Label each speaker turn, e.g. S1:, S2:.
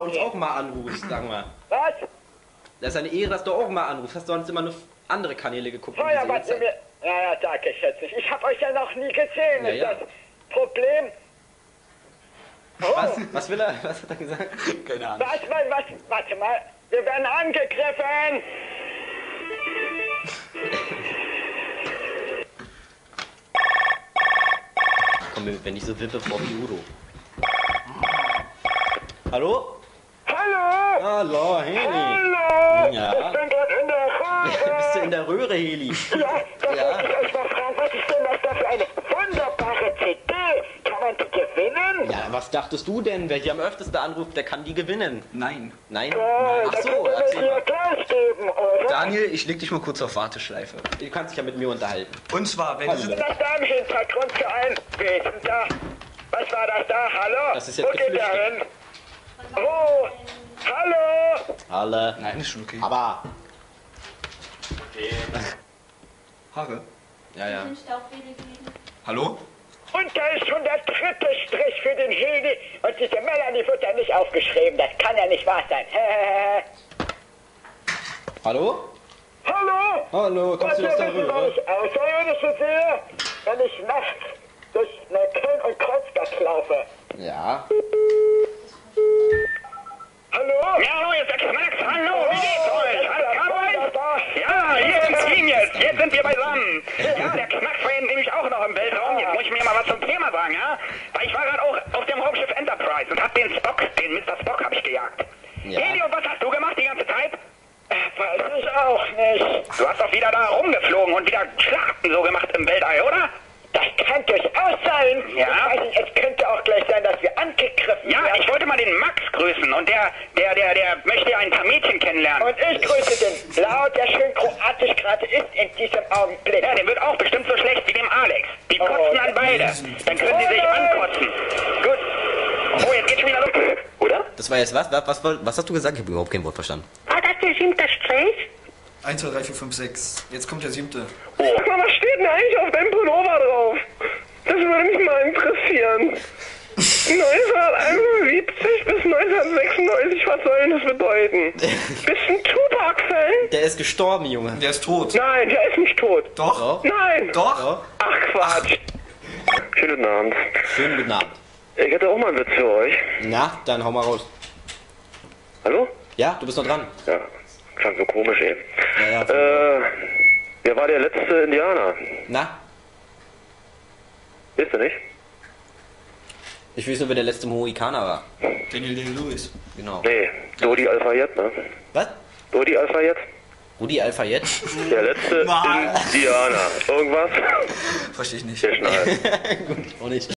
S1: uns auch mal anrufst, sag mal.
S2: Was?
S1: Das ist eine Ehre, dass du auch mal anrufst. Hast du sonst immer nur andere Kanäle geguckt? um
S2: Vorher
S1: diese
S2: wart ihr
S1: Uhrzeit?
S2: mir... Ja, danke, schätzlich. Ich hab euch ja noch nie gesehen.
S1: Ja,
S2: Ist
S1: ja.
S2: das Problem? Oh,
S1: Was will er? Was hat er gesagt? Keine Ahnung.
S2: warte mal. Wir werden angegriffen.
S1: Komm, wenn ich so wippe, brauch ich Udo. Hallo?
S2: Hallo?
S1: Hallo, Heli.
S2: Hallo?
S1: Ja.
S2: Ich bin gerade in der Röhre.
S1: Bist du in der Röhre, Heli?
S2: Ja, da
S1: Ja.
S2: wollte ich euch mal fragen, was ist denn das da für eine wunderbare CD? Kann man die gewinnen?
S1: Ja, was dachtest du denn? Wer hier am öftesten anruft, der kann die gewinnen.
S3: Nein.
S1: Nein?
S2: Ach
S1: Ach
S2: da
S1: so,
S2: könnt ihr mir
S1: erzähl
S2: die ja
S1: mal.
S2: gleich geben, oder?
S3: Daniel, ich leg dich mal kurz auf Warteschleife.
S1: Du kannst dich ja mit mir unterhalten.
S3: Und zwar, wenn
S1: Hallo.
S3: du...
S2: Was da im Hintergrund für ein Wesen da? Was war das da? Hallo?
S1: Das ist jetzt
S2: Wo geht der
S1: geflüchtet.
S2: hin? Oh, hallo?
S1: Alle.
S3: Nein, ist schon okay.
S1: Aber.
S3: Haare.
S1: Ja, ja.
S3: Hallo?
S2: Und da ist schon der dritte Strich für den Hedi. Und diese Melanie wird ja nicht aufgeschrieben. Das kann ja nicht wahr sein.
S1: Hallo?
S2: Hallo?
S1: Hallo, kommst du aus der
S2: wissen, was
S1: Röhre?
S2: ich Außerirdische sehe, wenn ich nachts durch Neukölln und Kreuzberg laufe?
S1: Ja.
S2: Hallo?
S4: Ja, hallo, hier ist der Knacks. Hallo, wie geht's euch? Alles klar bei euch? Ja, hier im Team jetzt. Jetzt sind wir beisammen. Ja, der Knacks war eben nämlich auch noch im Weltraum. Jetzt muss ich mir mal was zum Thema sagen, ja? Weil ich war gerade auch auf dem Raumschiff Enterprise und hab den Mr. Spock hab ich gejagt.
S1: Ja.
S4: Heli, und was hast du gemacht die ganze Zeit?
S2: Weiß ich auch nicht.
S4: Du hast doch wieder da rumgeflogen und wieder Schlachten so gemacht im Weltall, oder?
S2: Das kann durchaus sein.
S4: Ja.
S2: Ich weiß nicht, es könnte auch gleich sein, dass wir angegriffen
S4: Ja,
S2: werden.
S4: ich wollte mal den Max grüßen und der möchte ein paar Mädchen kennenlernen.
S2: Und ich grüße den Blau, der schön kroatisch gerade ist in diesem Augenblick.
S4: Ja, dem wird auch bestimmt so schlecht wie dem Alex. Die
S2: Oh,
S4: kotzen an beide. Dann können die sich ankotzen. Gut. Oh, jetzt geht's schon wieder los. Oder?
S1: Das war jetzt was? Was hast du gesagt? Ich habe überhaupt kein Wort verstanden.
S4: War das der 7. Strich?
S3: 1, 2, 3, 4, 5, 6. Jetzt kommt der 7.
S5: Sag mal, was steht denn eigentlich auf deinem Pullover drauf? Das würde mich mal interessieren. 1971 bis 1996, was soll denn das bedeuten? Bist du ein Tupac-Fan?
S1: Der ist gestorben, Junge.
S3: Der ist tot.
S5: Nein, der ist nicht tot.
S3: Doch?
S1: Doch.
S5: Nein.
S3: Doch?
S1: Doch.
S5: Ach, Quatsch. Schönen guten Abend.
S1: Schönen guten Abend.
S5: Ich hätte auch mal einen Witz für euch.
S1: Na, dann hau mal raus.
S5: Hallo?
S1: Ja, du bist noch dran.
S5: Ja, klang so komisch, ey.
S1: Ja, ja.
S5: Wer war der letzte Indianer?
S1: Na,
S5: Wisst ihr nicht?
S1: ich weiß nur, wer der letzte Mohikaner war.
S3: Daniel Day-Lewis.
S1: Genau.
S5: Nee, Dodi Al-Fayed, ne?
S1: Was?
S5: Dodi Al-Fayed?
S1: Rudi Al-Fayed?
S5: Der letzte
S3: Mann.
S5: Indianer. Irgendwas?
S3: Verstehe ich nicht.
S5: Der Schnall.
S1: Gut, auch nicht.